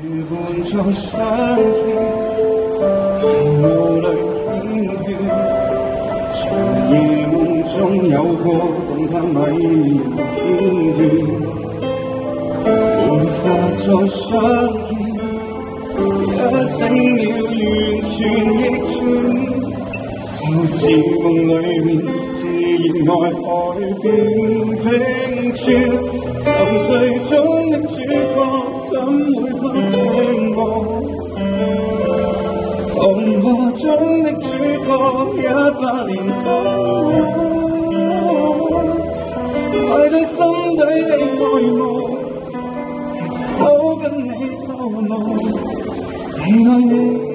如伴再相見，迷霧裏牽血，長夜夢中有過動探迷人片段，沒法再相見，一醒了完全逆轉。就似夢裏面自然愛海邊平川，沉睡中的主角怎會不寂寞？童話中的主角100年真愛，埋在心底的愛慕，亦可跟你透露，你愛你。